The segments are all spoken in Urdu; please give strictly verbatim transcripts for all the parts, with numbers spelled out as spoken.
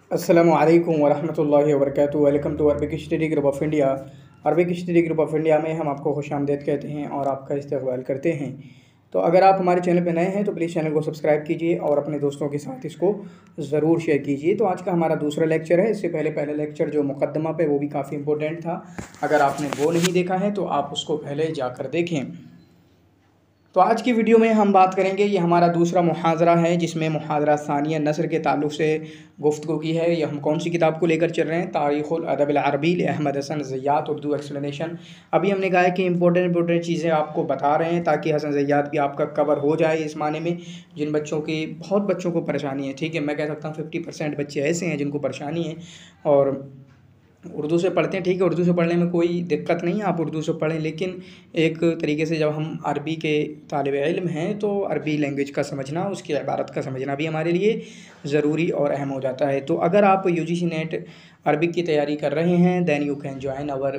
السلام علیکم ورحمۃ اللہ وبرکاتہ۔ Welcome to Arabic study group of India. Arabic study group of India میں ہم آپ کو خوش آمدید کہتے ہیں اور آپ کا استقبال کرتے ہیں۔ تو اگر آپ ہمارے چینل پہ نئے ہیں تو پلیز چینل کو سبسکرائب کیجیے اور اپنے دوستوں کے ساتھ اس کو ضرور شیئر کیجیے۔ تو آج کا ہمارا دوسرا لیکچر ہے۔ اس سے پہلے پہلے لیکچر جو مقدمہ پہ وہ بھی کافی امپورٹنٹ تھا، اگر آپ نے وہ نہیں دیکھا ہے تو آپ اس کو پہلے جا کر دیکھیں۔ تو آج کی ویڈیو میں ہم بات کریں گے، یہ ہمارا دوسرا محاضرہ ہے جس میں محاضرہ ثانیہ نثر کے تعلق سے گفتگو کی ہے۔ یہ ہم کون سی کتاب کو لے کر چل رہے ہیں؟ تاریخ الادب العربی Ahmad Hasan Zayyat Urdu explanation. ابھی ہم نے کہا ہے کہ امپورٹنٹ امپورٹنٹ چیزیں آپ کو بتا رہے ہیں تاکہ حسن زیات بھی آپ کا کور ہو جائے اس معنی میں جن بچوں کی بہت بچوں کو پریشانی ہے، ٹھیک ہے، میں کہہ سکتا ہوں ففٹی پرسینٹ بچے ایسے ہیں جن کو پریشانی ہے اور اردو سے پڑھتے ہیں، ٹھیک ہے، اردو سے پڑھنے میں کوئی دقت نہیں ہے، آپ اردو سے پڑھیں، لیکن ایک طریقے سے جب ہم عربی کے طالب علم ہیں تو عربی لینگویج کا سمجھنا، اس کی عبارت کا سمجھنا بھی ہمارے لیے ضروری اور اہم ہو جاتا ہے۔ تو اگر آپ U G C NET Arabic کی تیاری کر رہے ہیں then you can join our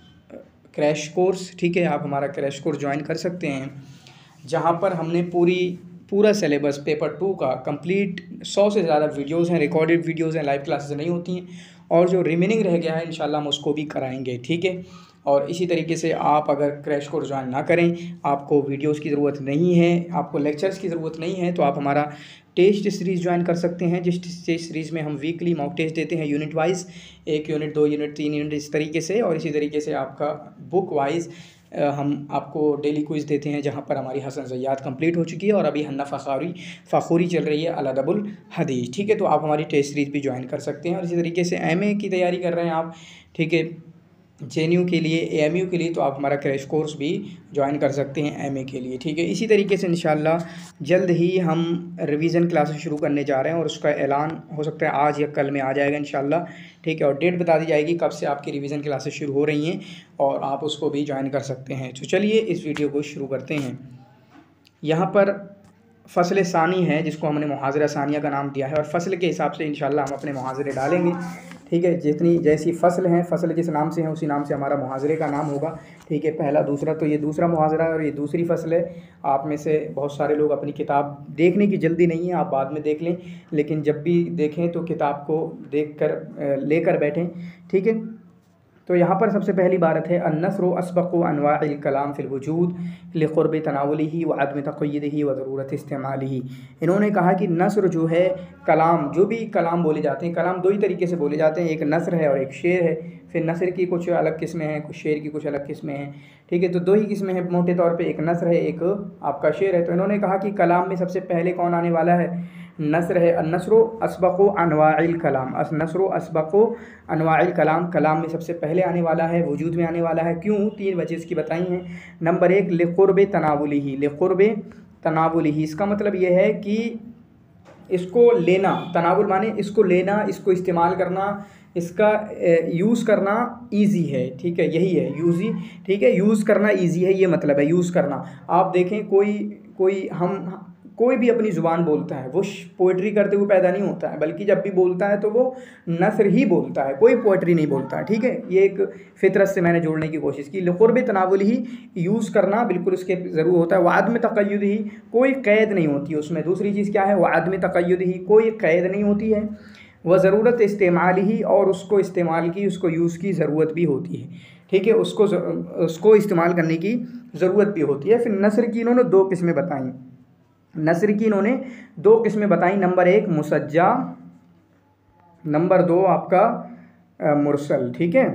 crash course, ٹھیک ہے، آپ ہمارا کریش کورس جوائن کر سکتے ہیں جہاں پر ہم نے پوری پورا سلیبس پیپر ٹو کا کمپلیٹ سو سے زیادہ ویڈیوز ہیں، ریکارڈڈ ویڈیوز ہیں، لائیو کلاسز نہیں ہوتی ہیں، اور جو ریمیننگ رہ گیا ہے انشاءاللہ ہم اس کو بھی کرائیں گے، ٹھیک ہے۔ اور اسی طریقے سے آپ اگر کریش کورس جوائن نہ کریں، آپ کو ویڈیوز کی ضرورت نہیں ہے، آپ کو لیکچرز کی ضرورت نہیں ہے، تو آپ ہمارا ٹیسٹ سیریز جوائن کر سکتے ہیں، جس ٹیسٹ سیریز میں ہم ویکلی موک ٹیسٹ دیتے ہیں یونٹ وائز، ایک یونٹ، دو یونٹ، تین یونٹ، اس طریقے سے، اور اسی طریقے سے آپ کا بک وائز ہم آپ کو ڈیلی کوئز دیتے ہیں جہاں پر ہماری حسن زیات کمپلیٹ ہو چکی ہے اور ابھی ہنہ فخاری فخوری چل رہی ہے الادب الحدیث، ٹھیک ہے۔ تو آپ ہماری ٹیسٹ سیریز بھی جوائن کر سکتے ہیں، اور اسی طریقے سے ایم اے کی تیاری کر رہے ہیں آپ، ٹھیک ہے، جے این یو کے لیے، اے ایم یو کے لیے، تو آپ ہمارا کریش کورس بھی جوائن کر سکتے ہیں ایم اے کے لیے، ٹھیک ہے۔ اسی طریقے سے انشاءاللہ جلد ہی ہم ریویژن کلاسز شروع کرنے جا رہے ہیں اور اس کا اعلان ہو سکتا ہے آج یا کل میں آ جائے گا انشاءاللہ، ٹھیک ہے، اور ڈیٹ بتا دی جائے گی کب سے آپ کی ریویژن کلاسز شروع ہو رہی ہیں اور آپ اس کو بھی جوائن کر سکتے ہیں۔ تو چلیے اس ویڈیو کو شروع کرتے ہیں۔ یہاں پر فصل ثانی ہے جس کو ہم نے محاضرہ ثانیہ کا نام دیا ہے، اور فصل کے حساب سے انشاءاللہ ہم اپنے محاضرے ڈالیں گے، ٹھیک ہے، جتنی جیسی فصل ہیں، فصل جس نام سے ہیں اسی نام سے ہمارا محاضرے کا نام ہوگا، ٹھیک ہے، پہلا دوسرا، تو یہ دوسرا محاضرہ ہے اور یہ دوسری فصل ہے۔ آپ میں سے بہت سارے لوگ اپنی کتاب دیکھنے کی جلدی نہیں ہے، آپ بعد میں دیکھ لیں، لیکن جب بھی دیکھیں تو کتاب کو دیکھ کر لے کر بیٹھیں، ٹھیک ہے۔ تو یہاں پر سب سے پہلی بارت ہے النثر اسبق انواع الکلام فی الوجود لقرب تناولہ وعدم تقییدہ وضرورت استعمالہ۔ انہوں نے کہا کہ نثر جو ہے، کلام، جو بھی کلام بولے جاتے ہیں، کلام دو ہی طریقے سے بولے جاتے ہیں، ایک نثر ہے اور ایک شعر ہے۔ پھر نثر کی کچھ الگ قسمیں ہیں، کچھ شعر کی کچھ الگ قسمیں ہیں، ٹھیک ہے، تو دو ہی قسمیں ہیں موٹے طور پہ، ایک نثر ہے، ایک آپ کا شعر ہے۔ تو انہوں نے کہا کہ کلام میں سب سے پہلے کون آنے والا ہے؟ نثر ہے۔ النثر اسبق انواع الکلام، النثر اسبق انواع الکلام، کلام میں سب سے پہلے آنے والا ہے، وجود میں آنے والا ہے۔ کیوں؟ تین وجہ اس کی بتائی ہیں۔ نمبر ایک، لقرب تناولہ، لقرب تناولہ، اس کا مطلب یہ ہے کہ اس کو لینا، تناول مانے اس کو لینا، اس کو استعمال کرنا، اس کا یوز کرنا ایزی ہے، ٹھیک ہے، یہی ہے یوزی، ٹھیک ہے، یوز کرنا ایزی ہے، یہ مطلب ہے یوز کرنا۔ آپ دیکھیں کوئی کوئی ہم کوئی بھی اپنی زبان بولتا ہے وہ پوئٹری کرتے ہوئے پیدا نہیں ہوتا ہے، بلکہ جب بھی بولتا ہے تو وہ نثر ہی بولتا ہے، کوئی پوئٹری نہیں بولتا ہے، ٹھیک ہے، یہ ایک فطرت سے میں نے جوڑنے کی کوشش کی۔ لقرب تناول ہی، یوز کرنا بالکل اس کے ضرور ہوتا ہے۔ وعدم تقید ہی، کوئی قید نہیں ہوتی اس میں۔ دوسری چیز کیا ہے؟ وعدم تقید ہی، کوئی قید نہیں ہوتی ہے۔ وہ ضرورت استعمال ہی، اور اس کو استعمال کی، اس کو یوز کی ضرورت بھی ہوتی ہے، ٹھیک ہے، اس کو اس کو استعمال کرنے کی ضرورت بھی ہوتی ہے۔ پھر نثر کی انہوں نے دو قسمیں بتائیں، نثر کی انہوں نے دو قسمیں بتائیں۔ نمبر ایک مسجع، نمبر دو آپ کا مرسل، ٹھیک ہے،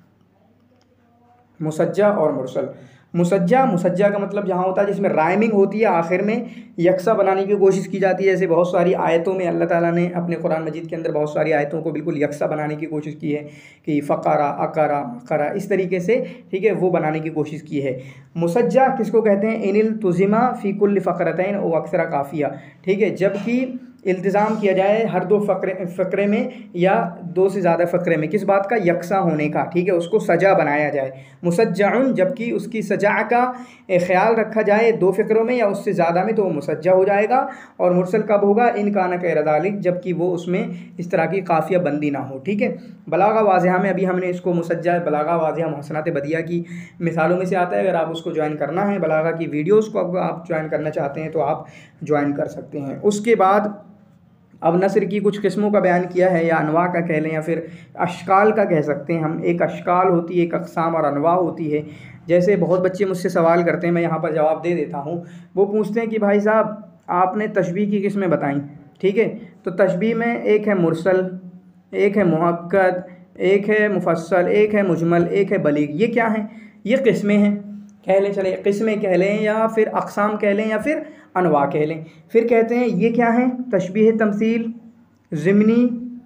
مسجع اور مرسل۔ مسجع، مسجع کا مطلب جہاں ہوتا ہے جس میں رائمنگ ہوتی ہے، آخر میں یکساں بنانے کی کوشش کی جاتی ہے، جیسے بہت ساری آیتوں میں اللہ تعالیٰ نے اپنے قرآن مجید کے اندر بہت ساری آیتوں کو بالکل یکساں بنانے کی کوشش کی ہے کہ فقرا، اقرا، مقرا، اس طریقے سے، ٹھیک ہے، وہ بنانے کی کوشش کی ہے۔ مسجع کس کو کہتے ہیں؟ ان التزم فی کل فقرتین او اکثر قافیہ، ٹھیک ہے، جب کہ التزام کیا جائے ہر دو فقرے فقرے میں یا دو سے زیادہ فقرے میں، کس بات کا؟ یکساں ہونے کا، ٹھیک ہے، اس کو سجا بنایا جائے۔ مسجعن، جب کہ اس کی سجا کا خیال رکھا جائے دو فقروں میں یا اس سے زیادہ میں تو وہ مسجع ہو جائے گا۔ اور مرسل کب ہوگا؟ ان کان غیر ذالک، جب کہ وہ اس میں اس طرح کی قافیہ بندی نہ ہو، ٹھیک ہے۔ بلاغہ واضحہ میں ابھی ہم نے اس کو مسجع، بلاغہ واضحہ محسنات بدیعہ کی مثالوں میں سے آتا ہے، اگر آپ اس کو جوائن کرنا ہے، بلاغہ کی ویڈیوز کو آپ جوائن کرنا چاہتے ہیں تو آپ جوائن کر سکتے ہیں۔ اس کے بعد اب نثر کی کچھ قسموں کا بیان کیا ہے، یا انواع کا کہہ لیں یا پھر اشکال کا کہہ سکتے ہیں ہم۔ ایک اشکال ہوتی ہے، ایک اقسام اور انواع ہوتی ہے۔ جیسے بہت بچے مجھ سے سوال کرتے ہیں، میں یہاں پر جواب دے دیتا ہوں۔ وہ پوچھتے ہیں کہ بھائی صاحب آپ نے تشبیہ کی قسمیں بتائیں، ٹھیک ہے، تو تشبیہ میں ایک ہے مرسل، ایک ہے مؤکد، ایک ہے مفصل، ایک ہے مجمل، ایک ہے بلیغ۔ یہ کیا ہیں؟ یہ قسمیں ہیں، کہہ لیں، چلے قسمیں کہہ لیں یا پھر اقسام کہہ لیں یا پھر انواع کہہ لیں۔ پھر کہتے ہیں یہ کیا ہیں؟ تشبیہ تمثیل، ضمنی،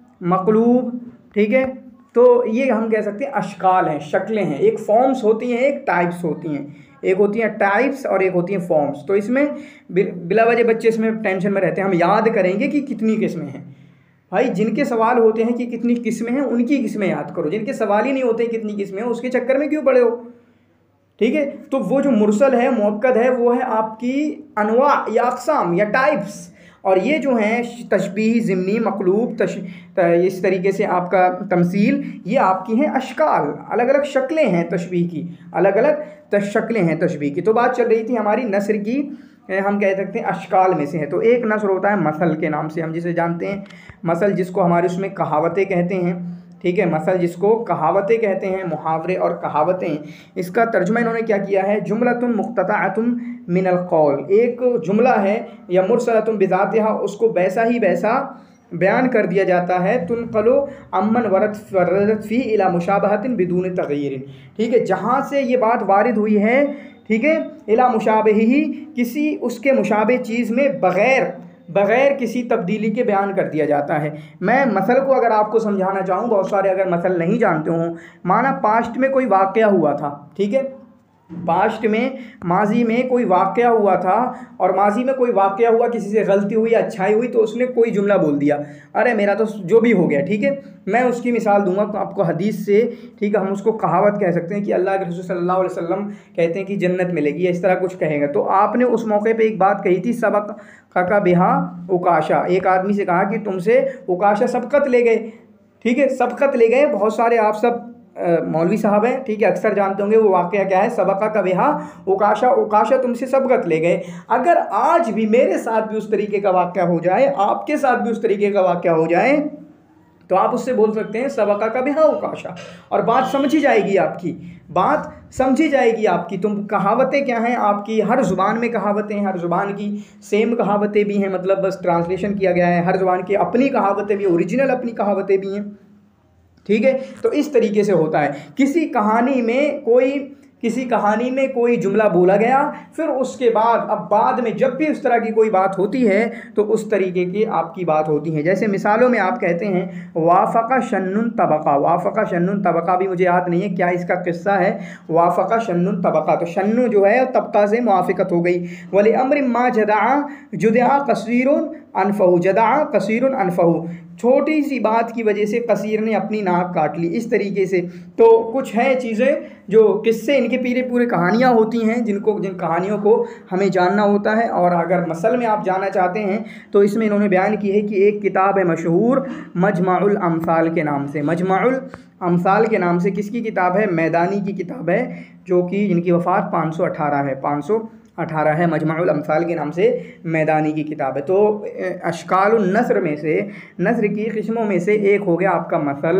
مقلوب، ٹھیک ہے۔ تو یہ ہم کہہ سکتے ہیں اشکال ہیں، شکلیں ہیں۔ ایک فارمز ہوتی ہیں، ایک ٹائپس ہوتی ہیں، ایک ہوتی ہیں ٹائپس اور ایک ہوتی ہیں فارمز۔ تو اس میں بلا وجہ بچے اس میں ٹینشن میں رہتے ہیں، ہم یاد کریں گے کہ کتنی قسمیں ہیں۔ بھائی جن کے سوال ہوتے ہیں کہ کتنی قسمیں ہیں ان کی قسمیں یاد کرو، جن کے سوال ہی نہیں ہوتے کتنی قسمیں ہیں اس کے چکر میں کیوں پڑے ہو، ٹھیک ہے۔ تو وہ جو مرسل ہے، مؤکد ہے، وہ ہے آپ کی انواع یا اقسام یا ٹائپس، اور یہ جو ہیں تشبیہ، ضمنی، مقلوب، تش... اس طریقے سے آپ کا تمثیل، یہ آپ کی ہیں اشکال، الگ الگ شکلیں ہیں تشبیہ کی، الگ الگ شکلیں ہیں تشبیہ کی۔ تو بات چل رہی تھی ہماری نثر کی، ہم کہہ سکتے ہیں اشکال میں سے ہے۔ تو ایک نثر ہوتا ہے مثل کے نام سے، ہم جسے جانتے ہیں مثل، جس کو ہمارے اس میں کہاوتیں کہتے ہیں، ٹھیک ہے۔ مثل جس کو کہاوتیں کہتے ہیں، محاورے اور کہاوتیں۔ اس کا ترجمہ انہوں نے کیا کیا ہے؟ جملۃ مقتطعۃ من القول، ایک جملہ ہے یا مرسلۃ بذاتھا، اس کو ویسا ہی ویسا بیان کر دیا جاتا ہے، تنقل عمن ورد وردت فی الی مشابہۃ بدون تغیر، ٹھیک ہے، جہاں سے یہ بات وارد ہوئی ہے، ٹھیک ہے، الی مشابہہ، کسی اس کے مشابہ چیز میں بغیر بغیر کسی تبدیلی کے بیان کر دیا جاتا ہے۔ میں مثل کو اگر آپ کو سمجھانا چاہوں، بہت سارے اگر مثل نہیں جانتے ہوں، مانا پاسٹ میں کوئی واقعہ ہوا تھا، ٹھیک ہے، پاسٹ میں، ماضی میں کوئی واقعہ ہوا تھا، اور ماضی میں کوئی واقعہ ہوا، کسی سے غلطی ہوئی یا اچھائی ہوئی، تو اس نے کوئی جملہ بول دیا، ارے میرا تو جو بھی ہو گیا، ٹھیک ہے۔ میں اس کی مثال دوں گا آپ کو حدیث سے، ٹھیک ہے، ہم اس کو کہاوت کہہ سکتے ہیں کہ اللہ کے رسول صلی اللہ علیہ وسلم کہتے ہیں کہ جنت ملے گی، اس طرح کچھ کہیں گا۔ تو آپ نے اس موقع پہ ایک بات کہی تھی، سبق کا بہا اوکاشا، ایک آدمی سے کہا کہ تم سے اوکاشا سبقت لے گئے، ٹھیک ہے، سبقت لے گئے۔ بہت سارے آپ سب مولوی صاحب ہیں، ٹھیک ہے، اکثر جانتے ہوں گے وہ واقعہ کیا ہے، سبقہ کا بہا اوکاشا، اوکاشا تم سے سبقت لے گئے۔ اگر آج بھی میرے ساتھ بھی اس طریقے کا واقعہ ہو جائے، آپ کے ساتھ بھی اس طریقے کا واقعہ ہو جائے، تو آپ اس سے بول سکتے ہیں سبقہ کا بہا اوکاشا، اور بات سمجھی جائے گی، آپ کی بات سمجھی جائے گی آپ کی۔ تم کہاوتیں کیا ہیں آپ کی؟ ہر زبان میں کہاوتیں ہیں، ہر زبان کی سیم کہاوتیں بھی ہیں، مطلب بس ٹرانسلیشن کیا گیا ہے، ہر زبان کی اپنی کہاوتیں بھی، اوریجنل اپنی کہاوتیں بھی ہیں، ٹھیک ہے۔ تو اس طریقے سے ہوتا ہے، کسی کہانی میں کوئی کسی کہانی میں کوئی جملہ بولا گیا، پھر اس کے بعد اب بعد میں جب بھی اس طرح کی کوئی بات ہوتی ہے تو اس طریقے کی آپ کی بات ہوتی ہے۔ جیسے مثالوں میں آپ کہتے ہیں وافق شن طبقہ، وافق شن طبقہ بھی مجھے یاد نہیں ہے کیا اس کا قصہ ہے، وافق شن طبقہ، تو شنو جو ہے طبقہ سے موافقت ہو گئی۔ وَلِأَمْرٍ مَا جَدَعَ جُدِعَ قَصِيرٌ أَنفَهُ، جَدَعَ قَصِيرٌ أَنفَهُ، چھوٹی سی بات کی وجہ سے قصیر نے اپنی ناک کاٹ لی، اس طریقے سے۔ تو کچھ ہیں چیزیں جو قصے، ان کے پیچھے پورے کہانیاں ہوتی ہیں، جن کو جن کہانیوں کو ہمیں جاننا ہوتا ہے۔ اور اگر مثل میں آپ جاننا چاہتے ہیں تو اس میں انہوں نے بیان کی ہے کہ ایک کتاب ہے مشہور مجمع الامثال کے نام سے، مجمع الامثال کے نام سے کس کی کتاب ہے؟ میدانی کی کتاب ہے، جو کہ جن کی وفات پانچ سو اٹھارہ ہے، پانچ سو اٹھارہ ہے، مجمع الامثال کے نام سے میدانی کی کتاب ہے۔ تو اشکال النثر میں سے، نثر کی قسموں میں سے ایک ہو گیا آپ کا مثل،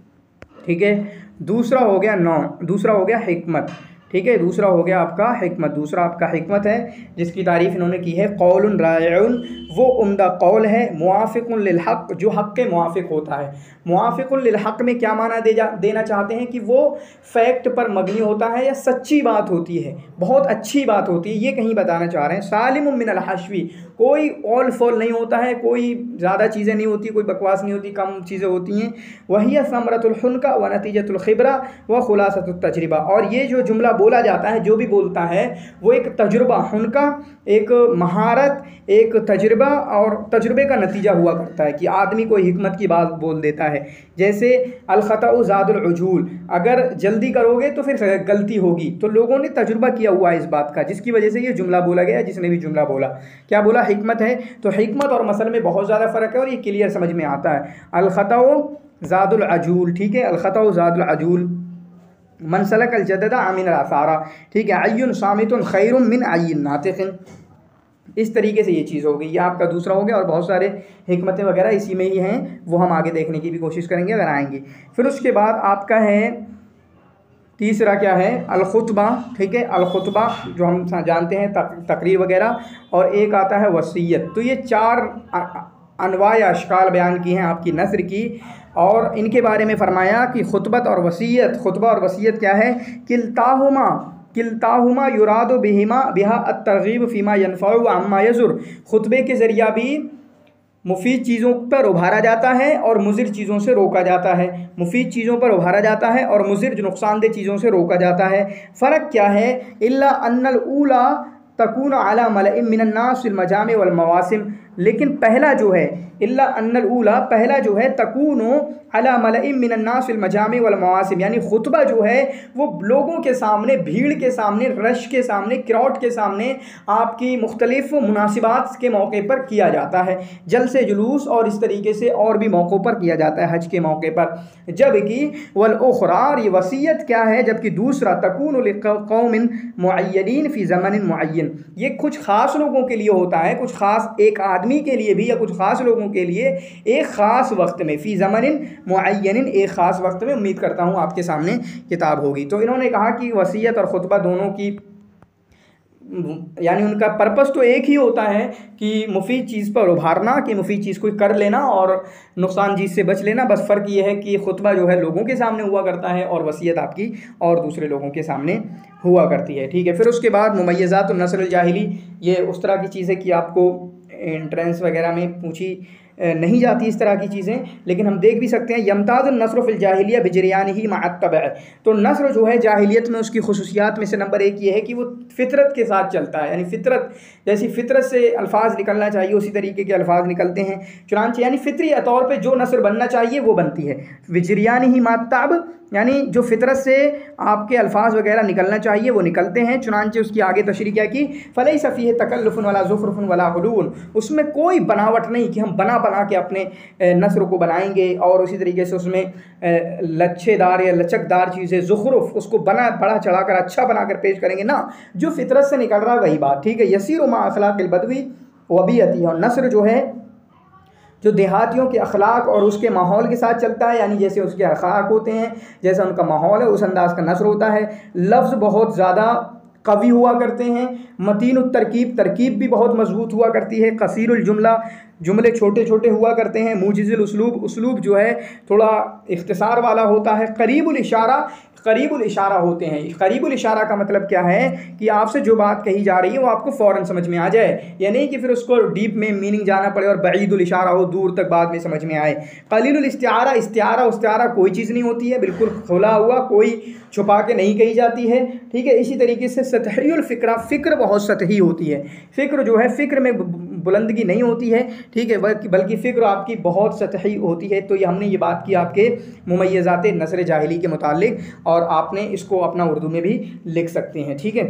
ٹھیک ہے، دوسرا ہو گیا نوع، دوسرا ہو گیا حکمت، ٹھیک ہے، دوسرا ہو گیا آپ کا حکمت، دوسرا آپ کا حکمت ہے، جس کی تعریف انہوں نے کی ہے قول رائع، وہ عمدہ قول ہے، موافق للحق، جو حق کے موافق ہوتا ہے۔ موافق للحق میں کیا معنی دے جا دینا چاہتے ہیں کہ وہ فیکٹ پر مبنی ہوتا ہے یا سچی بات ہوتی ہے، بہت اچھی بات ہوتی ہے، یہ کہیں بتانا چاہ رہے ہیں۔ سالم من الحشوی، کوئی اول فول نہیں ہوتا ہے، کوئی زیادہ چیزیں نہیں ہوتی، کوئی بکواس نہیں ہوتی، کم چیزیں ہوتی ہیں۔ وہی ثمرۃ الحنکہ و نتیجۃ الخبرہ و خلاصۃ التجربہ، اور یہ جو جملہ بولا جاتا ہے، جو بھی بولتا ہے وہ ایک تجربہ، حنکہ ایک مہارت، ایک تجربہ اور تجربے کا نتیجہ ہوا کرتا ہے کہ آدمی کوئی حکمت کی بات بول دیتا ہے۔ جیسے الخطأ زاد العجول، اگر جلدی کرو گے تو پھر غلطی ہوگی، تو لوگوں نے تجربہ کیا ہوا ہے اس بات کا، جس کی وجہ سے یہ جملہ بولا گیا، جس نے بھی جملہ بولا کیا بولا؟ حکمت ہے۔ تو حکمت اور مثل میں بہت زیادہ فرق ہے، اور یہ کلیئر سمجھ میں آتا ہے۔ الخطأ زاد العجول، ٹھیک ہے، الخطأ زاد العجول، من سلک الجدد امن الاثارہ، ٹھیک ہے، عین صامت خیر من عین ناطق، اس طریقے سے یہ چیز ہو گئی، یہ آپ کا دوسرا ہو گیا، اور بہت سارے حکمتیں وغیرہ اسی میں ہی ہیں، وہ ہم آگے دیکھنے کی بھی کوشش کریں گے اگر آئیں گے۔ پھر اس کے بعد آپ کا ہے تیسرا کیا ہے، الخطبہ، ٹھیک ہے، الخطبہ جو ہم جانتے ہیں تقریر وغیرہ، اور ایک آتا ہے وصیت۔ تو یہ چار انواع یا اشکال بیان کی ہیں آپ کی نثر کی، اور ان کے بارے میں فرمایا کہ خطبت اور وصیت، خطبہ اور وصیت کیا ہے، کلتاہما کلتاہما یراد بہما بہا الترغیب فیما ینفع وعما یضر، خطبے کے ذریعہ بھی مفید چیزوں پر ابھارا جاتا ہے اور مضر چیزوں سے روکا جاتا ہے، مفید چیزوں پر ابھارا جاتا ہے اور مضر جو نقصان دہ چیزوں سے روکا جاتا ہے۔ فرق کیا ہے، الا ان الاولی تکون علی ملئ من الناس فی المجامع والمواسم، لیکن پہلا جو ہے، الا ان الاولی پہلا جو ہے، تکون علی ملئ من الناس فی المجامع والمواسم، یعنی خطبہ جو ہے وہ لوگوں کے سامنے، بھیڑ کے سامنے، رش کے سامنے، کراؤڈ کے سامنے آپ کی مختلف مناسبات کے موقع پر کیا جاتا ہے، جلسے جلوس اور اس طریقے سے اور بھی موقعوں پر کیا جاتا ہے، حج کے موقع پر۔ جبکہ والاخری، یہ وصیت کیا ہے، جبکہ دوسرا تکون لقوم معینین فی زمن معین، یہ کچھ خاص لوگوں کے لیے ہوتا ہے، کچھ خاص ایک آدمی کے لیے بھی یا کچھ خاص لوگوں کے لیے ایک خاص وقت میں، فی زمن معین، ایک خاص وقت میں۔ امید کرتا ہوں آپ کے سامنے کتاب ہوگی۔ تو انہوں نے کہا کہ وصیت اور خطبہ دونوں کی یعنی ان کا پرپس تو ایک ہی ہوتا ہے کہ مفید چیز پر ابھارنا، کہ مفید چیز کوئی کر لینا اور نقصان چیز سے بچ لینا، بس فرق یہ ہے کہ خطبہ جو ہے لوگوں کے سامنے ہوا کرتا ہے اور وصیت آپ کی اور دوسرے لوگوں کے سامنے ہوا کرتی ہے، ٹھیک ہے۔ پھر اس کے بعد ممیزات النثر الجاہلی، یہ اس طرح کی چیز ہے کہ آپ کو انٹرنس وغیرہ میں پوچھی نہیں جاتی اس طرح کی چیزیں، لیکن ہم دیکھ بھی سکتے ہیں۔ یمتاز النثر فی الجاہلیہ بجریانہ مع الطبع، تو نثر جو ہے جاہلیت میں اس کی خصوصیات میں سے نمبر ایک یہ ہے کہ وہ فطرت کے ساتھ چلتا ہے، یعنی فطرت جیسی فطرت سے الفاظ نکلنا چاہیے اسی طریقے کے الفاظ نکلتے ہیں، چنانچہ یعنی فطری طور پہ جو نثر بننا چاہیے وہ بنتی ہے۔ بجریانہ مع الطبع، یعنی جو فطرت سے آپ کے الفاظ وغیرہ نکلنا چاہیے وہ نکلتے ہیں، چنانچہ اس کی آگے تشریح کیا کی، فلیس فیہ تکلف ولا زخرف ولا غلو، اس میں کوئی بناوٹ نہیں کہ ہم بنا بنا کے اپنے نثر کو بنائیں گے، اور اسی طریقے سے اس میں لچھے دار یا لچک دار چیزیں، زخرف، اس کو بنا بڑا چڑھا کر اچھا بنا کر پیش کریں گے، نہ، جو فطرت سے نکل رہا ہے وہی بات، ٹھیک ہے۔ یسیر مع اخلاق البدوی وبیئتہ، اور نثر جو ہے جو دیہاتیوں کے اخلاق اور اس کے ماحول کے ساتھ چلتا ہے، یعنی جیسے اس کے اخلاق ہوتے ہیں، جیسا ان کا ماحول ہے، اس انداز کا نثر ہوتا ہے۔ لفظ بہت زیادہ قوی ہوا کرتے ہیں، متین الترکیب، ترکیب بھی بہت مضبوط ہوا کرتی ہے، قصیر الجملہ، جملے چھوٹے چھوٹے ہوا کرتے ہیں، موجز الاسلوب، اسلوب جو ہے تھوڑا اختصار والا ہوتا ہے، قریب الاشارہ، قریب الاشارہ ہوتے ہیں۔ قریب الاشارہ کا مطلب کیا ہے کہ آپ سے جو بات کہی جا رہی ہے وہ آپ کو فوراً سمجھ میں آ جائے، یا نہیں کہ پھر اس کو ڈیپ میں میننگ جانا پڑے، اور بعید الاشارہ ہو، دور تک بعد میں سمجھ میں آئے۔ قلیل الاستعارہ، استعارہ استعارہ کوئی چیز نہیں ہوتی ہے، بالکل کھلا ہوا، کوئی چھپا کے نہیں کہی جاتی ہے، ٹھیک ہے۔ اسی طریقے سے سطحی الفکرہ، فکر بہت سطحی ہوتی ہے، فکر جو ہے فکر میں بلندگی نہیں ہوتی ہے، ٹھیک ہے، بلکہ فکر آپ کی بہت سطحی ہوتی ہے۔ تو یہ ہم نے یہ بات کی آپ کے ممیزات نثر جاہلی کے متعلق، اور آپ نے اس کو اپنا اردو میں بھی لکھ سکتے ہیں، ٹھیک ہے۔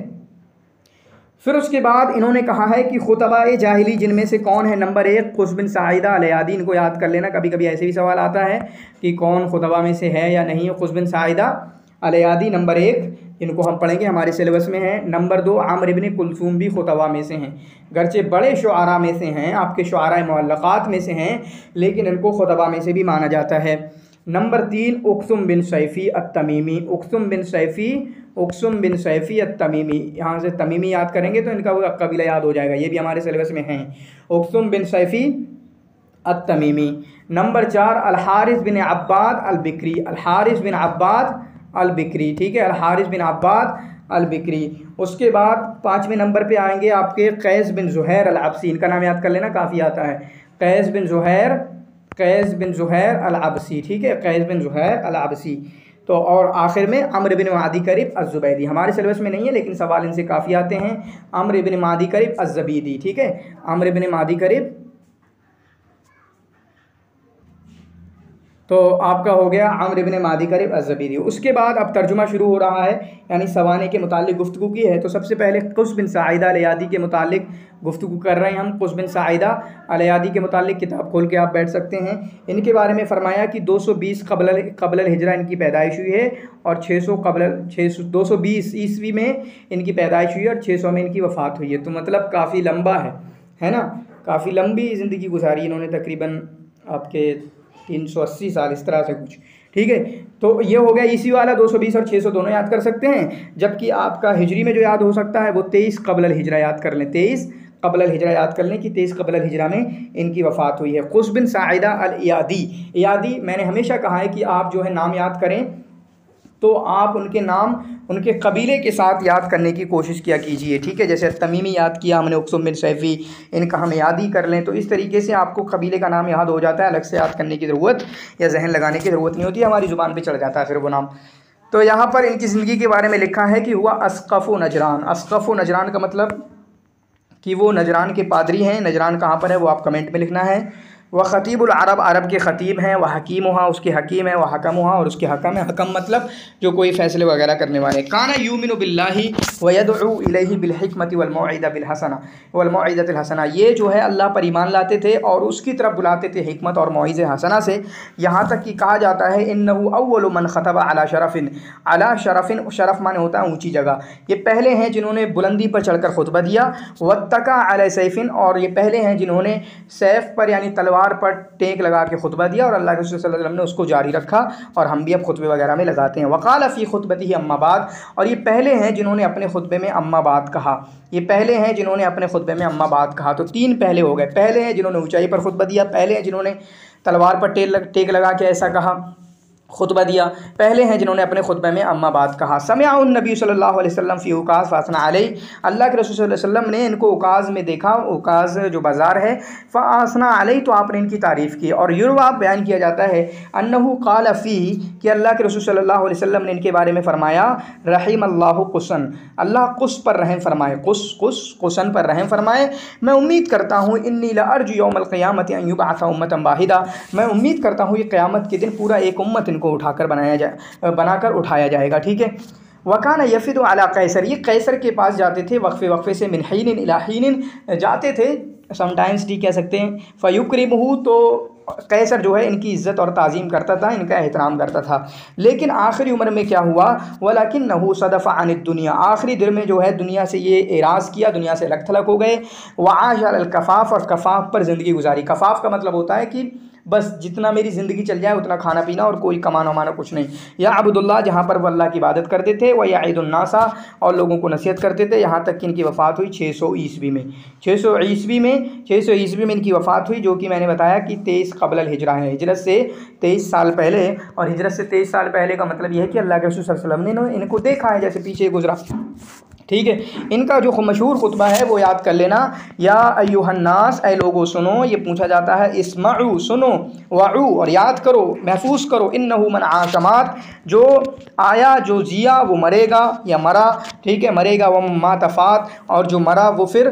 پھر اس کے بعد انہوں نے کہا ہے کہ خطبہ جاہلی جن میں سے کون ہے، نمبر ایک قص بن سعیدہ الیادی، ان کو یاد کر لینا، کبھی کبھی ایسے بھی سوال آتا ہے کہ کون خطبہ میں سے ہے یا نہیں۔ قص بن سعیدہ الیادی نمبر ایک، ان کو ہم پڑھیں گے، ہمارے سلیبس میں ہے۔ نمبر دو عمرو بن کلثوم بھی خطبہ میں سے ہیں، گرچہ بڑے شعراء میں سے ہیں، آپ کے شعراء معلقات میں سے ہیں، لیکن ان کو خطبہ میں سے بھی مانا جاتا ہے۔ نمبر تین اقسم بن سیفی التمیمی، اقسم بن سیفی اقسم بن سیفی التمیمی، یہاں سے تمیمی یاد کریں گے تو ان کا وہ قبیلہ یاد ہو جائے گا، یہ بھی ہمارے سلیبس میں ہیں، اقسم بن سیفی التمیمی۔ نمبر چار الحارث بن عباد البکری، الحارث بن عباد البکری، ٹھیک ہے، الحارث بن عباد البکری۔ اس کے بعد پانچویں نمبر پہ آئیں گے آپ کے قیس بن زہیر العبسی، ان کا نام یاد کر لینا، کافی آتا ہے، قیس بن زہیر قیس بن زہیر العبسی، ٹھیک ہے، قیس بن زہیر العبسی۔ تو اور آخر میں عمرو بن معدی کرب الزبیدی، ہمارے سلیبس میں نہیں ہے لیکن سوال ان سے کافی آتے ہیں، عمرو بن معدی کرب الزبیدی، ٹھیک ہے، عمرو بن معدی کرب۔ تو آپ کا ہو گیا عمرو بن معدی کرب الزبیدی۔ اس کے بعد اب ترجمہ شروع ہو رہا ہے، یعنی سوانح کے متعلق گفتگو کی ہے، تو سب سے پہلے قص بن سعیدہ الیادی کے متعلق گفتگو کر رہے ہیں ہم۔ قص بن سعیدہ الیادی کے متعلق کتاب کھول کے آپ بیٹھ سکتے ہیں۔ ان کے بارے میں فرمایا کہ دو سو بیس قبل قبل الہجرہ ان کی پیدائش ہوئی ہے، اور چھ سو قبل چھ سو دو سو بیس عیسوی میں ان کی پیدائش ہوئی ہے، اور چھ سو میں ان کی وفات ہوئی ہے، تو مطلب کافی لمبا ہے، ہے نا، کافی لمبی زندگی گزاری انہوں نے، تقریباً آپ کے تین سو اسی سال اس طرح سے کچھ، ٹھیک ہے۔ تو یہ ہو گیا عیسوی والا، دو سو بیس اور چھ سو دونوں یاد کر سکتے ہیں، جبکہ آپ کا ہجری میں جو یاد ہو سکتا ہے وہ تیئیس قبل الہجرہ یاد کر لیں، تیئیس قبل الہجرہ یاد کر لیں کہ تیئیس قبل الہجرہ میں ان کی وفات ہوئی ہے۔ قص بن ساعدہ الایادی، ایادی میں نے ہمیشہ کہا ہے کہ آپ جو ہے نام یاد کریں تو آپ ان کے نام ان کے قبیلے کے ساتھ یاد کرنے کی کوشش کیا کیجئے، ٹھیک ہے۔ جیسے تمیمی یاد کیا ہم نے، اقسم بن سیفی، ان کا ہم یاد ہی کر لیں، تو اس طریقے سے آپ کو قبیلے کا نام یاد ہو جاتا ہے، الگ سے یاد کرنے کی ضرورت یا ذہن لگانے کی ضرورت نہیں ہوتی، ہماری زبان پہ چڑھ جاتا ہے پھر وہ نام۔ تو یہاں پر ان کی زندگی کے بارے میں لکھا ہے کہ ہوا اسقف و نجران۔ اسقف و نجران کا مطلب کہ وہ نجران کے پادری ہیں۔ نجران کہاں پر ہے وہ آپ کمنٹ میں لکھنا ہے۔ وہ خطیب العرب، عرب کے خطیب ہیں۔ وہ حکیم ہوا، اس کے حکیم ہیں۔ وہ حکم ہوا، اور اس کے حکم ہیں۔ حکم مطلب جو کوئی فیصلے وغیرہ کرنے والے۔ کان یؤمن باللہ ویدعو الیہ بالحکمۃ والموعظۃ بالحسنہ والموعظۃ الحسنہ، یہ جو ہے اللہ پر ایمان لاتے تھے اور اس کی طرف بلاتے تھے حکمت اور موعظہ حسنہ سے، یہاں تک کہ کہا جاتا ہے انہ اول من خطب علی شرف، علی شرف، شرف مانے ہوتا ہے اونچی جگہ، یہ پہلے ہیں جنہوں نے بلندی پر چڑھ کر خطبہ دیا۔ واتقى علی سیف، اور یہ پہلے ہیں جنہوں نے سیف پر یعنی تلوار پر ٹیک لگا کے خطبہ دیا، اور اللہ کے رسول صلی اللہ علیہ وسلم نے اس کو جاری رکھا، اور ہم بھی اب خطبے وغیرہ میں لگاتے ہیں۔ وقال فی خطبتہ اما بعد، اور یہ پہلے ہیں جنہوں نے اپنے خطبے میں اما بعد کہا، یہ پہلے ہیں جنہوں نے اپنے خطبے میں اما بعد کہا، تو تین پہلے ہو گئے۔ پہلے ہیں جنہوں نے اونچائی پر خطبہ دیا، پہلے ہیں جنہوں نے تلوار پر ٹیک لگا کے ایسا کہا، خطبہ دیا، پہلے ہیں جنہوں نے اپنے خطبے میں اما بعد کہا۔ سمع النبی صلی اللہ علیہ وسلم فی اوکاز فاثنى علیہ، اللہ کے رسول صلی اللہ علیہ وسلم نے ان کو اوکاز میں دیکھا، اوکاز جو بازار ہے، فاثنى علیہ، تو آپ نے ان کی تعریف کی۔ اور یروى بیان کیا جاتا ہے انہ قال فی، کہ اللہ کے رسول صلی اللہ علیہ وسلم نے ان کے بارے میں فرمایا رحم اللہ قسن، اللہ قس پر رحم فرمائے، قس قس قسن پر رحم فرمائے۔ میں امید کرتا ہوں انی لارجو یوم القیامۃ ان یبعث امۃ واحدہ، میں امید کرتا ہوں یہ قیامت کے دن پورا ایک امت ان کو اٹھا کر بنایا جائے بنا کر اٹھایا جائے گا، ٹھیک ہے۔ وکان یفد علی قیصر، یہ قیصر کے پاس جاتے تھے وقفے وقفے سے، من حین الی حین جاتے تھے، سم ٹائمز ٹھیک کہہ سکتے ہیں۔ فیکرمہ، تو قیصر جو ہے ان کی عزت اور تعظیم کرتا تھا، ان کا احترام کرتا تھا۔ لیکن آخری عمر میں کیا ہوا، وَلَكِنَّهُ صَدَفَ عَنِ الدُّنْيَا، آخری دن میں جو ہے دنیا سے یہ اعراض کیا، دنیا سے الگ تھلگ ہو گئے۔ وَعَاشَ عَلَى الْكَفَافِ، اور کفاف پر زندگی گزاری۔ کفاف کا مطلب ہوتا ہے کہ بس جتنا میری زندگی چل جائے اتنا کھانا پینا اور کوئی کمانا ومانا کچھ نہیں۔ یا عبد اللہ، جہاں پر وہ اللہ کی عبادت کرتے تھے، وہ یعید الناس، اور لوگوں کو نصیحت کرتے تھے، یہاں تک کہ ان کی وفات ہوئی چھ سو عیسوی میں، چھ سو عیسوی میں چھ سو عیسوی میں ان کی وفات ہوئی، جو کہ میں نے بتایا کہ تیئیس قبل الہجرہ ہے، ہجرت سے تیئیس سال پہلے۔ اور ہجرت سے تیئیس سال پہلے کا مطلب یہ ہے کہ اللہ کے رسول صلی اللہ علیہ وسلم نے ان کو دیکھا ہے، جیسے پیچھے گزرا، ٹھیک ہے۔ ان کا جو مشہور خطبہ ہے وہ یاد کر لینا، یا ایھا الناس، اے لوگو سنو، یہ پوچھا جاتا ہے اسمعوا، سنو، وعو، اور یاد کرو، محفوظ کرو، انہ من عاش مات، جو آیا جو جیا وہ مرے گا یا مرا، ٹھیک ہے، مرے گا، ومن مات فات، اور جو مرا وہ پھر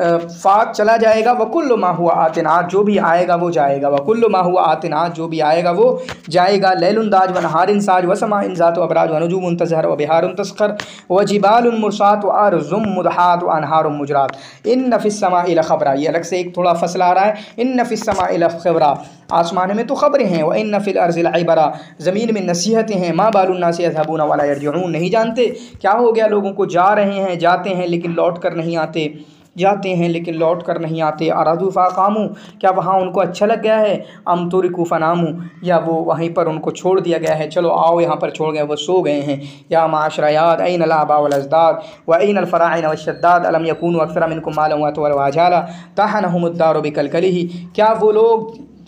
فات چلا جائے گا، وکل ما ہوا آتنا، جو بھی آئے گا وہ جائے گا، وکل ما ہوا آتنا، جو بھی آئے گا وہ جائے گا۔ لیل داج ونہار ساج وسماء ذات ابراج ونجوم تزہر وبحار تسخر وجبال مرسات وارض مدحات وانہار مجرات ان فی السماء لخبرا، یہ الگ سے ایک تھوڑا فصل آ رہا ہے، ان فی السماء لخبرا، آسمان میں تو خبریں ہیں، وان فی الارض لعبرا، زمین میں نصیحتیں ہیں، ما بال الناس یذهبون ولا یرجعون، نہیں جانتے کیا ہو گیا لوگوں کو، جا رہے ہیں، جاتے ہیں لیکن لوٹ کر نہیں آتے، جاتے ہیں لیکن لوٹ کر نہیں آتے۔ ارادو فاقامو، کیا وہاں ان کو اچھا لگ گیا ہے، ام ترکو فنامو، یا وہ وہیں پر ان کو چھوڑ دیا گیا ہے، چلو آؤ یہاں پر چھوڑ گئے، وہ سو گئے ہیں۔ یا معاشر یاد این الآباء والازداد وین الفراعین والشداد الم یکونوا اکثر منکم مالا وجالا طحنهم الدار بکلکلہ، کیا وہ لوگ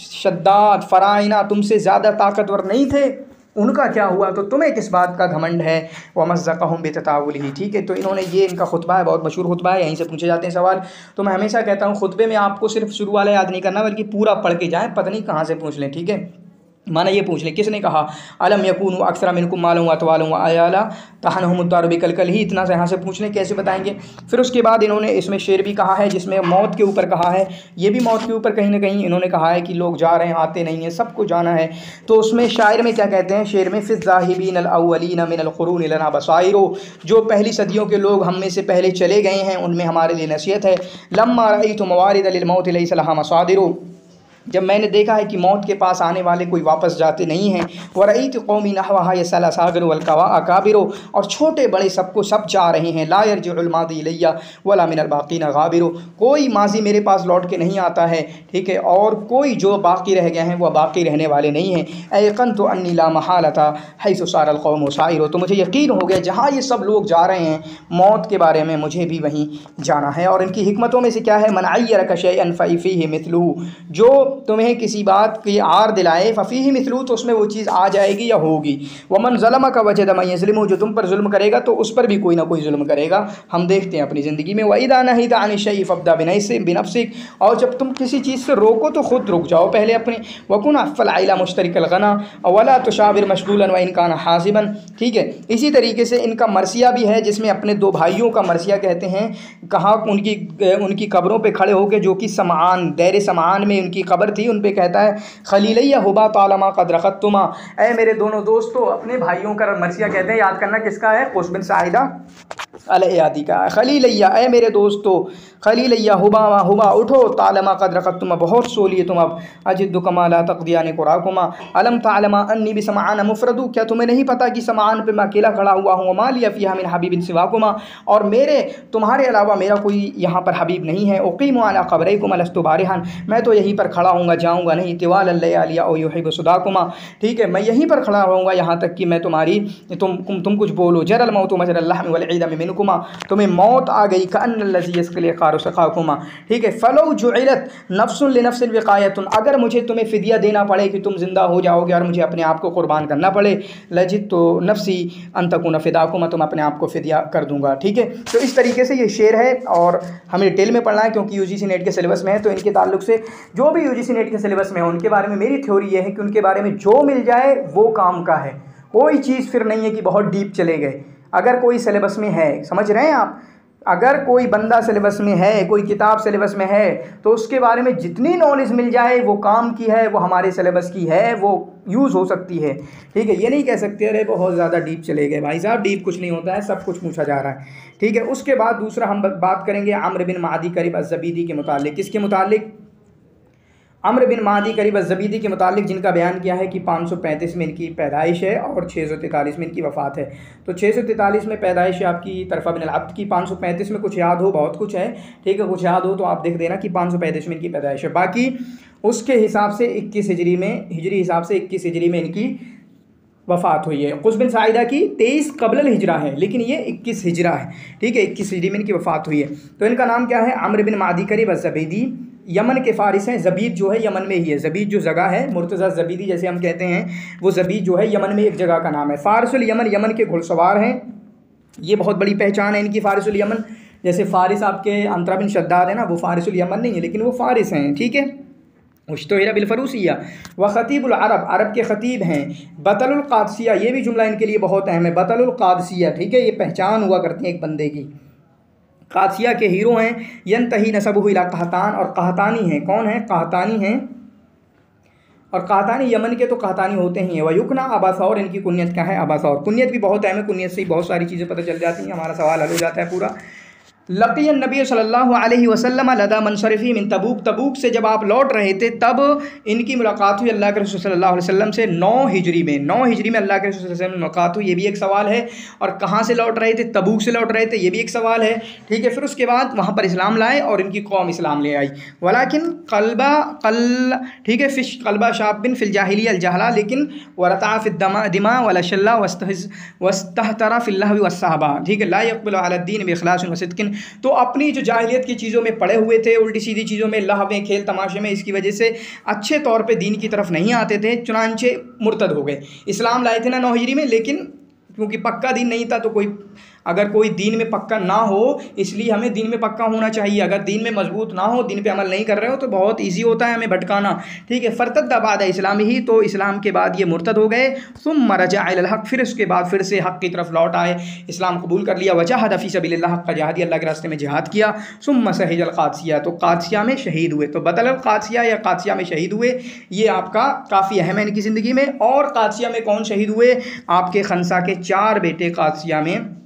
شداد فرائنہ تم سے زیادہ طاقتور نہیں تھے، ان کا کیا ہوا تو تمہیں کس بات کا گھمنڈ ہے، ومزقہم بتطاولہ، ٹھیک ہے۔ تو انہوں نے یہ ان کا خطبہ ہے، بہت مشہور خطبہ ہے، یہیں سے پوچھے جاتے ہیں سوال۔ تو میں ہمیشہ کہتا ہوں خطبے میں آپ کو صرف شروع والا یاد نہیں کرنا بلکہ پورا پڑھ کے جائیں، پتہ نہیں کہاں سے پوچھ لیں، ٹھیک ہے۔ مانا یہ پوچھ لیں کس نے کہا الم یکونوا اکثر منکم مالا واتوالا وعیالا طحنهم الدار بکلکلہ، اتنا سے یہاں سے پوچھ لیں، کیسے بتائیں گے۔ پھر اس کے بعد انہوں نے اس میں شعر بھی کہا ہے جس میں موت کے اوپر کہا ہے، یہ بھی موت کے اوپر کہیں نہ کہیں انہوں نے کہا ہے کہ لوگ جا رہے ہیں آتے نہیں ہیں، سب کو جانا ہے۔ تو اس میں شاعر میں کیا کہتے ہیں، شعر میں فی الذاہبین الاولین من القرون لنا بصائر، جو پہلی صدیوں کے لوگ ہم میں سے پہلے چلے گئے ہیں ان میں ہمارے لیے نصیحت ہے۔ لما رأیت موارد للموت لیس لها مصادر، جب میں نے دیکھا ہے کہ موت کے پاس آنے والے کوئی واپس جاتے نہیں ہیں، وَرَأَيْتُ قَوْمِي نَحْوَهَا يَسْعَى الْأَصَاغِرُ وَالْأَكَابِرُ، اور چھوٹے بڑے سب کو سب جا رہے ہیں، لَا يَرْجِعُ الْمَاضِي إِلَيَّ وَلَا مِنَ الْبَاقِينَ غَابِرُ، کوئی ماضی میرے پاس لوٹ کے نہیں آتا ہے، ٹھیک ہے، اور کوئی جو باقی رہ گئے ہیں وہ باقی رہنے والے نہیں ہیں۔ أَيْقَنْتُ أَنِّي لَا مَحَالَةَ حَيْثُ سَارَ الْقَوْمُ سَائِرُ، تو مجھے یقین ہو گیا جہاں یہ سب لوگ جا رہے ہیں موت کے بارے میں مجھے بھی وہیں جانا ہے۔ اور ان کی حکمتوں میں سے کیا ہے، مَنْ عَيَّرَكَ شَيْئًا فَفِيهِ مِثْلُهُ، جو تمہیں کسی بات کی آر دلائے، ففیہ مثلو، تو اس میں وہ چیز آ جائے گی یا ہوگی، ومن ظلمک وجد من یظلمہ، جو تم پر ظلم کرے گا تو اس پر بھی کوئی نہ کوئی ظلم کرے گا، ہم دیکھتے ہیں اپنی زندگی میں۔ وَإِذَا نَهِيتَ عَنِ الشَّيْءِ فَابْدَأْ بِنَفْسِكَ، اور جب تم کسی چیز سے روکو تو خود رک جاؤ پہلے اپنے، وَكُنْ عَفَّ الْعَيْلَ مُشْتَرِكَ الْغَنَى وَلَا تُشَاوِرْ مَشْغُولًا وَإِنْ كَانَ حَازِمًا، ٹھیک ہے۔ اسی طریقے سے ان کا مرثیہ بھی ہے جس میں اپنے دو بھائیوں کا مرثیہ کہتے ہیں، کہاں ان کی ان کی قبروں پہ کھڑے ہو کے، جو کہ سمعان، دیر سمعان میں ان کی قبر تھی، ان پہ کہتا ہے خلیلیہ ہبا طالما قد رخدتما، اے میرے دونوں دوستو، اپنے بھائیوں کا مرثیہ کہتے ہیں، یاد کرنا کس کا ہے، قوس بن ساعدہ الایادی کا، خلیلیہ، اے میرے دوستو، خلیلیہ ہبا ہبا، اٹھو، طالما قد رخدتما، بہت سو لیے تم اب، اجدکما لا تقضیان قراکما، الم تعلما انی بسمعان مفردو، کیا تمہیں نہیں پتا کہ سمعان پہ میں اکیلا کھڑا ہوا ہوں، وما لی فیہا من حبیب سواکما، اور میرے تمہارے علاوہ میرا کوئی یہاں پر حبیب نہیں ہے، اقیم علی قبریکما لست بارحا، میں تو یہیں پر کھڑا ہوں گا، جاؤں گا نہیں، طوال اللیالی او یحب صداکما، ٹھیک ہے، میں یہیں پر کھڑا رہوں گا یہاں تک کہ میں تمہاری تم تم کچھ بولو، جر الموت مجر اللحم والعیدم منکما، تمہیں موت آ گئی، کأن الذی یسقی العقار سقاکما، ٹھیک ہے، فلو جعلت نفس لنفس وقایۃ، اگر مجھے تمہیں فدیہ دینا پڑے کہ تم زندہ ہو جاؤ گے اور مجھے اپنے آپ کو قربان کرنا پڑے، لجد تو نفسی ان تکون فداکما، تم اپنے آپ کو فدیہ کر دوں گا، ٹھیک ہے۔ تو اس طریقے سے یہ شعر ہے اور ہمیں ڈیٹیل میں پڑھنا ہے کیونکہ یو جی سی نیٹ کے سلیبس میں ہے، تو ان کے تعلق سے جو بھی یو جی سی نیٹ کے سلیبس میں ہے ان کے بارے میں میری تھیوری یہ ہے کہ ان کے بارے میں جو مل جائے وہ کام کا ہے، کوئی چیز پھر نہیں ہے کہ بہت ڈیپ چلے گئے، اگر کوئی سلیبس میں ہے، سمجھ رہے ہیں آپ، اگر کوئی بندہ سلیبس میں ہے، کوئی کتاب سلیبس میں ہے، تو اس کے بارے میں جتنی نالج مل جائے وہ کام کی ہے، وہ ہمارے سلیبس کی ہے، وہ یوز ہو سکتی ہے، ٹھیک ہے۔ یہ نہیں کہہ سکتے ارے بہت زیادہ ڈیپ چلے گئے، بھائی صاحب ڈیپ کچھ نہیں ہوتا ہے، سب کچھ پوچھا جا رہا ہے، ٹھیک ہے۔ اس کے بعد دوسرا ہم بات کریں گے عمرو بن معدی کرب الزبیدی کے متعلق، کس کے متعلق، عمرو بن معدی کرب الزبیدی کے متعلق، جن کا بیان کیا ہے کہ پانچ سو پینتیس میں ان کی پیدائش ہے اور چھ سو تینتالیس میں ان کی وفات ہے۔ تو چھ سو تینتالیس میں پیدائش ہے آپ کی طرفہ بن العبد کی، پانچ سو پینتیس میں کچھ یاد ہو، بہت کچھ ہے، ٹھیک ہے، کچھ یاد ہو تو آپ دیکھ دینا کہ پانچ سو پینتیس میں ان کی پیدائش ہے، باقی اس کے حساب سے اکیس ہجری میں، ہجری حساب سے اکیس ہجری میں ان کی وفات ہوئی ہے۔ قوس بن ساعدہ کی تیئیس قبل الہجرہ ہے لیکن یہ اکیس ہجرہ ہے، ٹھیک ہے، اکیس ہجری میں ان کی وفات ہوئی ہے۔ تو ان کا نام کیا ہے، عمرو بن معدی کرب الزبیدی، یمن کے فارس ہیں، زبید جو ہے یمن میں ہی ہے، زبید جو جگہ ہے، مرتضی زبیدی جیسے ہم کہتے ہیں، وہ زبید جو ہے یمن میں ایک جگہ کا نام ہے، فارس الیمن، یمن کے گھڑ سوار ہیں، یہ بہت بڑی پہچان ہے ان کی، فارس الیمن، جیسے فارس آپ کے انطرا بن شداد ہے نا، وہ فارس الیمن نہیں ہے لیکن وہ فارس ہیں، ٹھیک ہے، اشتہر بالفروسیہ و خطیب العرب، عرب کے خطیب ہیں، بطل القادسیہ، یہ بھی جملہ ان کے لیے بہت اہم ہے، بطل القادسیہ، ٹھیک ہے، یہ پہچان ہوا کرتی ہیں ایک بندے کی، قادسیہ کے ہیرو ہیں، ینتہی نسبہ الی قحطان، اور قحطانی ہیں، کون ہیں، قحطانی ہیں، اور قحطانی یمن کے تو قحطانی ہوتے ہی ہیں، ویکنا ابا ثور، ان کی کنیت کیا ہے، ابا ثور، کنیت بھی بہت اہم ہے، کنیت سے ہی بہت ساری چیزیں پتہ چل جاتی ہیں، ہمارا سوال حل ہو جاتا ہے پورا۔ لقی النبی صلی اللہ علیہ وسلم لدا منصرفی من تبوک، تبوک سے جب آپ لوٹ رہے تھے تب ان کی ملاقات ہوئی اللہ کے رسول صلی اللہ علیہ وسلم سے، نو ہجری میں، نو ہجری میں اللہ کے رسول صلی اللہ علیہ وسلم سے ملاقات ہوئی، یہ بھی ایک سوال ہے، اور کہاں سے لوٹ رہے تھے، تبوک سے لوٹ رہے تھے، یہ بھی ایک سوال ہے، ٹھیک ہے۔ پھر اس کے بعد وہاں پر اسلام لائے اور ان کی قوم اسلام لے آئی، ولیکن قلبہ قل ٹھیک ہے، فش قلبہ شاب بن فی الجاہلیہ الجہلا، لیکن ورتع فی الدماء ولشلہ واستہتر فی اللہ والصحابہ، ٹھیک ہے، لا یقبل علی الدین باخلاص وصدق، تو اپنی جو جاہلیت کی چیزوں میں پڑے ہوئے تھے، الٹی سیدھی چیزوں میں، لہو میں، کھیل تماشے میں، اس کی وجہ سے اچھے طور پہ دین کی طرف نہیں آتے تھے، چنانچہ مرتد ہو گئے، اسلام لائے تھے نا نو ہجری میں، لیکن کیونکہ پکا دین نہیں تھا تو کوئی اگر کوئی دین میں پکا نہ ہو، اس لیے ہمیں دین میں پکا ہونا چاہیے، اگر دین میں مضبوط نہ ہو، دین پہ عمل نہیں کر رہے ہو تو بہت ایزی ہوتا ہے ہمیں بھٹکانا، ٹھیک ہے۔ فرتد بعد اسلامی ہی، تو اسلام کے بعد یہ مرتد ہو گئے، ثم رجع الی الحق، پھر اس کے بعد پھر سے حق کی طرف لوٹ آئے، اسلام قبول کر لیا، وجاہد فی سبیل اللہ، حق کا جہادی، اللہ کے راستے میں جہاد کیا، ثم شہید القادسیہ، تو قادسیہ میں شہید ہوئے، تو بدل القادسیہ یا قادسیہ میں شہید ہوئے، یہ آپ کا کافی اہم ہے ان کی زندگی میں۔ اور قادسیہ میں کون شہید ہوئے، آپ کے خنسا کے چار بیٹے قادسیہ میں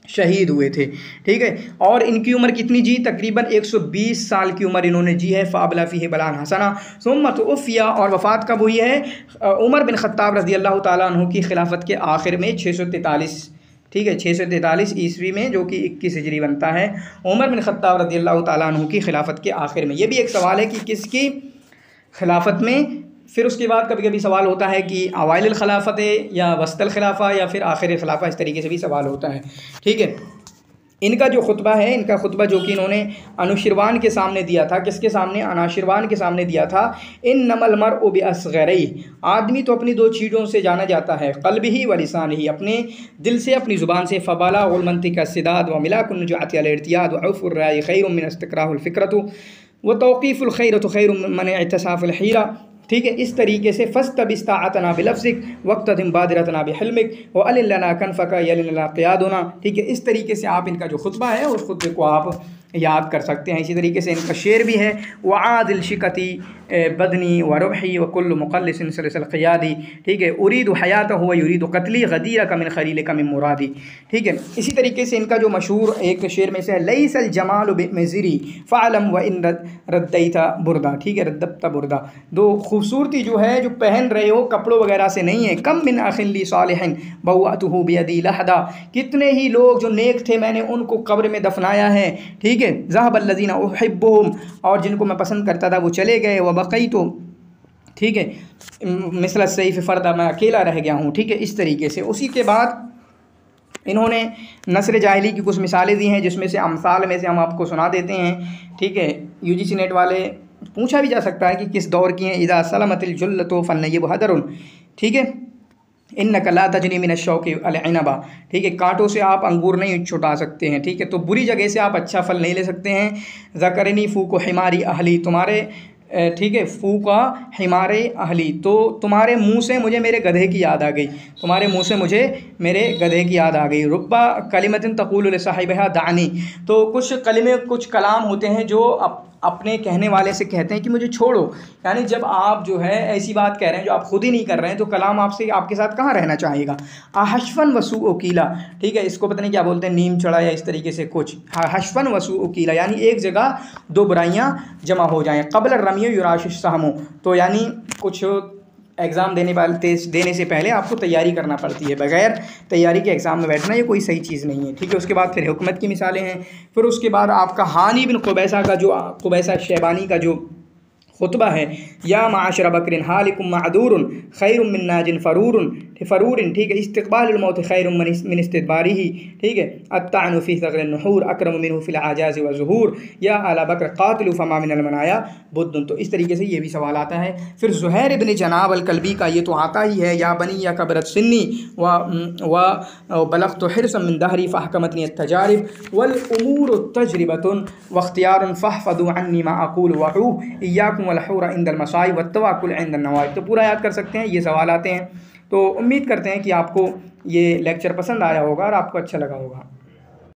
شہید ہوئے تھے، ٹھیک ہے۔ اور ان کی عمر کتنی جی؟ تقریباً ایک سو بیس سال کی عمر انہوں نے جی ہے۔ فابلا فیہ بلان حسنا ثم توفی، اور وفات کب ہوئی ہے؟ عمر بن خطاب رضی اللہ تعالیٰ عنہ کی خلافت کے آخر میں چھ سو تینتالیس، ٹھیک ہے، چھ سو تینتالیس عیسوی میں، جو کہ اکیس ہجری بنتا ہے۔ عمر بن خطاب رضی اللہ تعالیٰ عنہ کی خلافت کے آخر میں۔ یہ بھی ایک سوال ہے کہ کس کی خلافت میں؟ پھر اس کے بعد کبھی کبھی سوال ہوتا ہے کہ اوائل الخلافت ہے یا وسط الخلافہ یا پھر آخر خلافہ، اس طریقے سے بھی سوال ہوتا ہے، ٹھیک ہے۔ ان کا جو خطبہ ہے، ان کا خطبہ جو کہ انہوں نے انوشروان کے سامنے دیا تھا، کس کے سامنے؟ انوشروان کے سامنے دیا تھا۔ انما المرء باصغرہ، آدمی تو اپنی دو چیزوں سے جانا جاتا ہے، قلبہ و لسانہ، اپنے دل سے، اپنی زبان سے۔ فبلاغ المنطق السداد وملاک النجاۃ الارتیاد وعف الرائے خیر من استقراہ الفکرۃ وتوقیف الخیرۃ خیر من اعتصاف الحیرہ، ٹھیک ہے۔ اس طریقے سے فاستبق استطاعتنا بلفظک واقتدم بادرتنا بحلمک وعلن لنا کنفک یلن لنا قیادنا، ٹھیک ہے۔ اس طریقے سے آپ ان کا جو خطبہ ہے اس خطبے کو آپ یاد کر سکتے ہیں۔ اسی طریقے سے ان کا شعر بھی ہے، وعادل شکتی بدنی وربحی وکل مقلص سلسل قیادی، ٹھیک ہے۔ ارید حیاتہ ویرید قتلی غدیرک من خلیلک من مرادی، ٹھیک ہے۔ اسی طریقے سے ان کا جو مشہور ایک شعر میں سے ہے، لیس الجمال بمزری فعلم وان ردیت بردا، ٹھیک ہے، ردبت بردا، دو خوبصورتی جو ہے جو پہن رہے ہو کپڑوں وغیرہ سے نہیں ہے۔ کم من اخ لی صالح بوأتہ بیدی لحدا، کتنے ہی لوگ جو نیک تھے میں نے ان کو قبر میں دفنایا ہے، ٹھیک ہے۔ ذهب الذین احبهم، اور جن کو میں پسند کرتا تھا وہ چلے گئے۔ وبقیت، ٹھیک ہے، مثل السیف فردا، میں اکیلا رہ گیا ہوں، ٹھیک ہے، اس طریقے سے۔ اسی کے بعد انہوں نے نثر جاہلی کی کچھ مثالیں دی ہیں، جس میں سے امثال میں سے ہم آپ کو سنا دیتے ہیں، ٹھیک ہے۔ یو جی سی نیٹ والے پوچھا بھی جا سکتا ہے کہ کس دور کی ہیں۔ اذا سلمت الجلۃ فالنیب حدر، ٹھیک ہے۔ انک لا تجنی من الشوک العنبا، ٹھیک ہے، کانٹوں سے آپ انگور نہیں چھٹا سکتے ہیں، ٹھیک ہے، تو بری جگہ سے آپ اچھا پھل نہیں لے سکتے ہیں۔ ذکرنی فوق حماری اہلی، تمہارے، ٹھیک ہے، فوقا حمارے اہلی، تو تمہارے منہ سے مجھے میرے گدھے کی یاد آ گئی، تمہارے منہ سے مجھے میرے گدھے کی یاد آ گئی۔ ربا کلمۃ تقول لصاحبها دعنی، تو کچھ کلمے، کچھ کلام ہوتے ہیں جو اپنے کہنے والے سے کہتے ہیں کہ مجھے چھوڑو، یعنی جب آپ جو ہے ایسی بات کہہ رہے ہیں جو آپ خود ہی نہیں کر رہے ہیں تو کلام آپ سے، آپ کے ساتھ کہاں رہنا چاہے گا۔ حشفن وسوء وکیلا، ٹھیک ہے، اس کو پتہ نہیں کیا بولتے ہیں، نیم چڑھا یا اس طریقے سے کچھ، حشفن وسوء وکیلا، یعنی ایک جگہ دو برائیاں جمع ہو جائیں۔ قبل الرمی یراش السہم، تو یعنی کچھ ایگزام دینے والے دینے سے پہلے آپ کو تیاری کرنا پڑتی ہے، بغیر تیاری کے ایگزام میں بیٹھنا یہ کوئی صحیح چیز نہیں ہے، ٹھیک ہے۔ اس کے بعد پھر حکمت کی مثالیں ہیں، پھر اس کے بعد آپ کا ہانی بن قبیصہ کا جو قبیصہ شیبانی کا جو خطبہ ہے، یا معاشر بکر حالکم معذور خیر من ناج فرور فرور، ٹھیک ہے، استقبال الموت خیر من استدبارہ، ٹھیک ہے، الطعن فی ثغر النحور اکرم منہ فی العجاز والظہور، یا اعلی بکر قاتل فما من المنایا بدن، تو اس طریقے سے یہ بھی سوال آتا ہے۔ پھر زہیر ابن جناب الکلبی کا یہ تو آتا ہی ہے، یا بنی یا کبرت سنی و بلغت حرصا من دہری فحکمتنی التجارب والامور تجربۃ واختیار فاحفظوا عنی ما اقول وعو ایاکم والحور عند المصائب والتواکل عند النوائب، تو پورا یاد کر سکتے ہیں، یہ سوال آتے ہیں۔ تو امید کرتے ہیں کہ آپ کو یہ لیکچر پسند آیا ہوگا اور آپ کو اچھا لگا ہوگا۔